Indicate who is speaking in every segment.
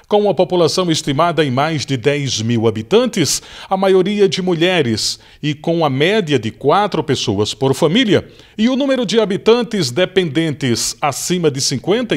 Speaker 1: Com uma população estimada em mais de 10 mil habitantes, a maioria de mulheres, e com a média de 4 pessoas por família, e o número de habitantes dependentes acima de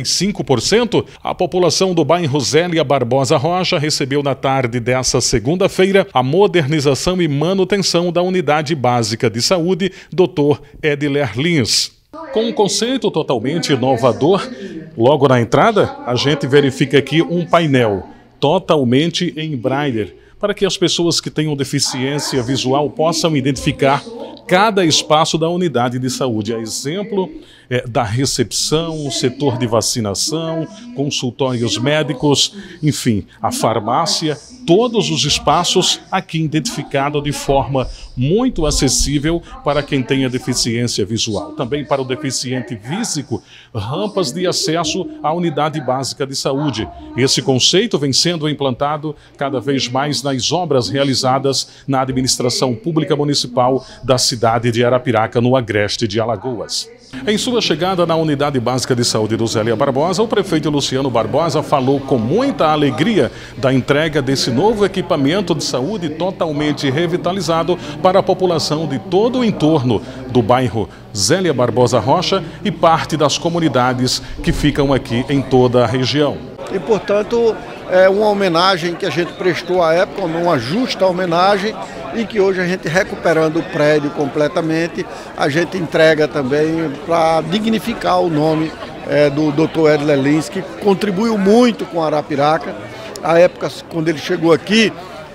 Speaker 1: 55%, a população do bairro Zélia Barbosa Rocha recebeu na tarde dessa segunda-feira a modernização e manutenção da Unidade Básica de Saúde Dr. Ediler Lins. Com um conceito totalmente inovador, logo na entrada, a gente verifica aqui um painel totalmente em braille, para que as pessoas que tenham deficiência visual possam identificar cada espaço da unidade de saúde. A exemplo da recepção, setor de vacinação, consultórios médicos, enfim, a farmácia, todos os espaços aqui identificados de forma muito acessível para quem tenha deficiência visual. Também para o deficiente físico, rampas de acesso à unidade básica de saúde. Esse conceito vem sendo implantado cada vez mais nas obras realizadas na administração pública municipal da cidade de Arapiraca, no agreste de Alagoas. Em sua chegada na Unidade Básica de Saúde do Zélia Barbosa, o prefeito Luciano Barbosa falou com muita alegria da entrega desse novo equipamento de saúde totalmente revitalizado para a população de todo o entorno do bairro Zélia Barbosa Rocha e parte das comunidades que ficam aqui em toda a região.
Speaker 2: E, portanto, é uma homenagem que a gente prestou à época, uma justa homenagem, e que hoje a gente, recuperando o prédio completamente, a gente entrega também para dignificar o nome do Dr. Ediler Lins, que contribuiu muito com Arapiraca. À época, quando ele chegou aqui,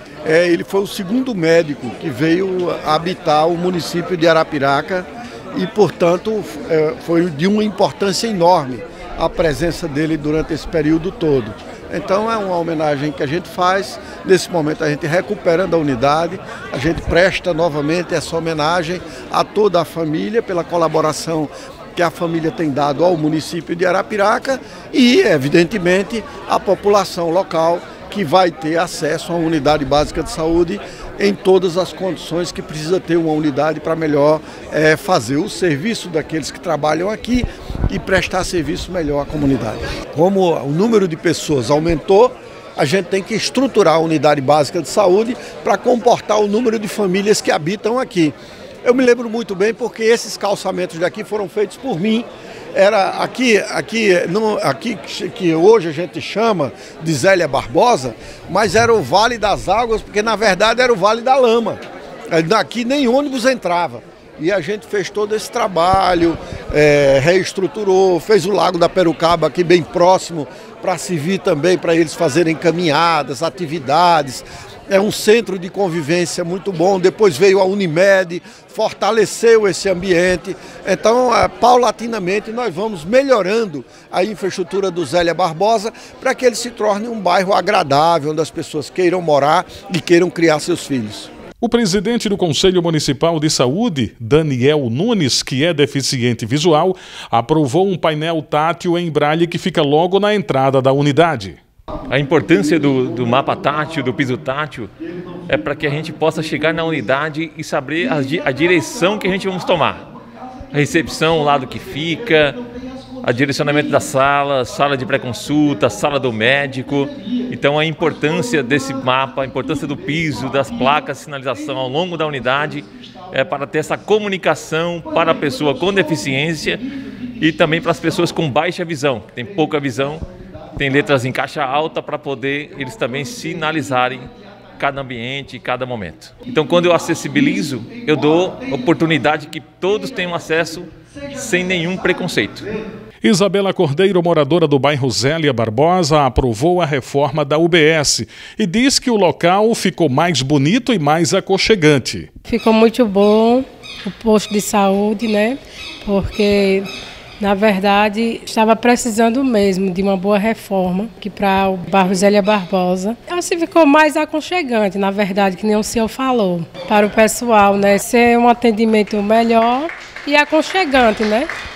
Speaker 2: ele foi o segundo médico que veio habitar o município de Arapiraca e, portanto, foi de uma importância enorme a presença dele durante esse período todo. Então é uma homenagem que a gente faz, nesse momento a gente recuperando a unidade, a gente presta novamente essa homenagem a toda a família pela colaboração que a família tem dado ao município de Arapiraca e, evidentemente, a população local que vai ter acesso a uma unidade básica de saúde em todas as condições que precisa ter uma unidade para melhor fazer o serviço daqueles que trabalham aqui e prestar serviço melhor à comunidade. Como o número de pessoas aumentou, a gente tem que estruturar a unidade básica de saúde para comportar o número de famílias que habitam aqui. Eu me lembro muito bem porque esses calçamentos daqui foram feitos por mim. Era aqui que hoje a gente chama de Zélia Barbosa, mas era o Vale das Águas, porque na verdade era o Vale da Lama. Daqui nem ônibus entrava. E a gente fez todo esse trabalho, reestruturou, fez o Lago da Perucaba aqui bem próximo, para servir também para eles fazerem caminhadas, atividades. É um centro de convivência muito bom. Depois veio a Unimed, fortaleceu esse ambiente. Então, paulatinamente, nós vamos melhorando a infraestrutura do Zélia Barbosa para que ele se torne um bairro agradável, onde as pessoas queiram morar e queiram criar seus filhos.
Speaker 1: O presidente do Conselho Municipal de Saúde, Daniel Nunes, que é deficiente visual, aprovou um painel tátil em braille que fica logo na entrada da unidade.
Speaker 3: A importância do mapa tátil, do piso tátil, é para que a gente possa chegar na unidade e saber a direção que a gente vamos tomar. A recepção, o lado que fica, o direcionamento da sala, sala de pré-consulta, sala do médico. Então a importância desse mapa, a importância do piso, das placas de sinalização ao longo da unidade é para ter essa comunicação para a pessoa com deficiência e também para as pessoas com baixa visão, que tem pouca visão. Tem letras em caixa alta para poder eles também sinalizarem cada ambiente, cada momento. Então, quando eu acessibilizo, eu dou oportunidade que todos tenham acesso sem nenhum preconceito.
Speaker 1: Isabela Cordeiro, moradora do bairro Zélia Barbosa, aprovou a reforma da UBS e diz que o local ficou mais bonito e mais aconchegante.
Speaker 4: Ficou muito bom o posto de saúde, né? Porque na verdade, estava precisando mesmo de uma boa reforma aqui para o bairro Zélia Barbosa. Assim ficou mais aconchegante, na verdade, que nem o senhor falou, para o pessoal, né? Ser um atendimento melhor e aconchegante, né?